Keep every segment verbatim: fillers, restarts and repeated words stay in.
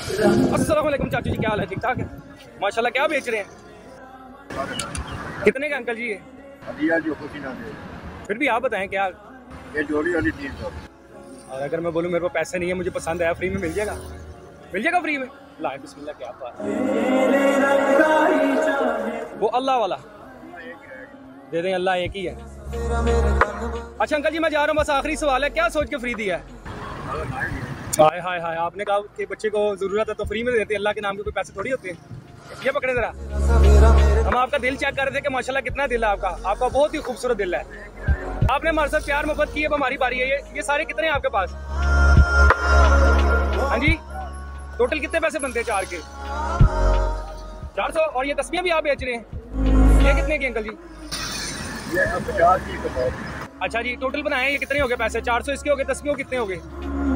अस्सलाम वालेकुम चाचू जी, क्या हाल है? ठीक ठाक है माशाल्लाह। क्या बेच रहे हैं? कितने का अंकल जी ये? जो कुछ ना दे। फिर भी आप बताएं क्या? ये जोड़ी वाली तीन सौ। और अगर मैं बोलूँ मेरे को पैसे नहीं है, मुझे पसंद आया, फ्री में मिल जाएगा? मिल जाएगा फ्री में? ला बिस्मिल्लाह, क्या बात है। वो अल्लाह वाला दे दें, अल्लाह एक ही है। अच्छा अंकल जी, मैं जा रहा हूँ, बस आखिरी सवाल है, क्या सोच के फ्री दिया है? हाय हाय हाय, आपने कहा कि बच्चे को जरूरत है तो फ्री में देते हैं, अल्लाह के नाम के कोई पैसे थोड़ी होते हैं। ये पकड़े जरा, हम आपका दिल चेक कर रहे थे कि माशाल्लाह कितना दिल है आपका, आपका बहुत ही खूबसूरत दिल है। आपने हमारे साथ प्यार मोहब्बत की, अब हमारी बारी है। ये ये सारे कितने हैं आपके पास? हाँ जी, टोटल कितने पैसे बनते हैं? चार के चार सौ। और ये तस्वीरें भी आप बेच रहे हैं, ये कितने की अंकल जी? ये पचास की। अच्छा जी, टोटल बनाए ये कितने हो गए पैसे? चार सौ इसके हो गए, तस्वीरों कितने हो गए?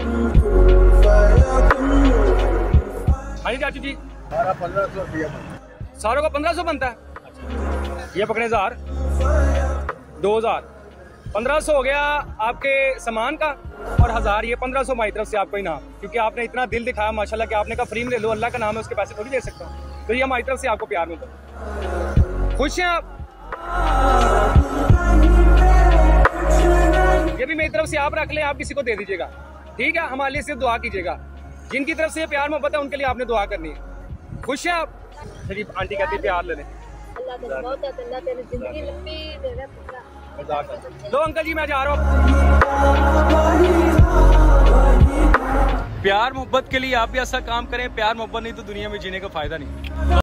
हाँ जी चाचू जी, पंद्रह सौ रुपया सारों का पंद्रह सौ बनता है। ये पकड़े हजार, दो हजार, पंद्रह सौ हो गया आपके सामान का, और हजार ये पंद्रह सौ हमारी तरफ से आपको इनाम, क्योंकि आपने इतना दिल दिखाया माशाल्लाह कि आपने कहा फ्री में ले लो, अल्लाह का नाम है, उसके पैसे थोड़ी दे सकता हूँ, तो ये हमारी तरफ से आपको प्यार में दो। खुश हैं आप? ये भी मेरी तरफ से आप रख लें, आप किसी को दे दीजिएगा, ठीक है? हमारे लिए सिर्फ दुआ कीजिएगा, जिनकी तरफ से ये प्यार मोहब्बत है उनके लिए आपने दुआ करनी है। खुश है आप? शरीफ आंटी कहती है प्यार ले लें। लो अंकल जी, मैं जा रहा हूँ। प्यार मोहब्बत के लिए आप भी ऐसा काम करें, प्यार मोहब्बत नहीं तो दुनिया में जीने का फायदा नहीं।